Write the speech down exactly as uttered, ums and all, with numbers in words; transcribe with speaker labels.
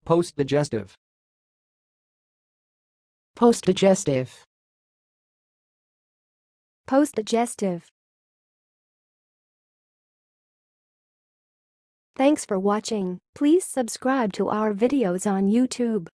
Speaker 1: Postdigestive.
Speaker 2: Postdigestive.
Speaker 3: Postdigestive. Thanks for watching. Please subscribe to our videos on YouTube.